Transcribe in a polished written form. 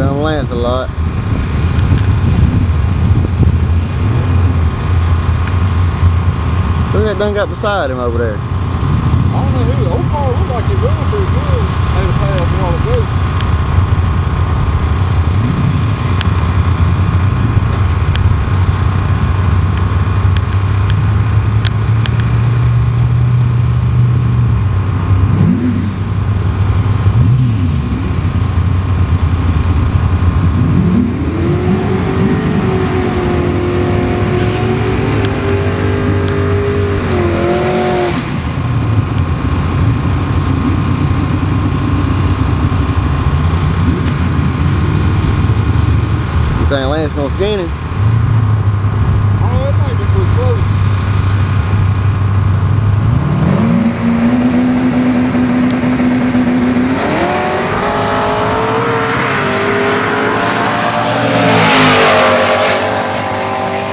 Done Lance a lot. Look at that done got beside him over there. I don't know who. The old car looked like it running pretty good. Made a pass a while ago. Think Lance gonna skin him?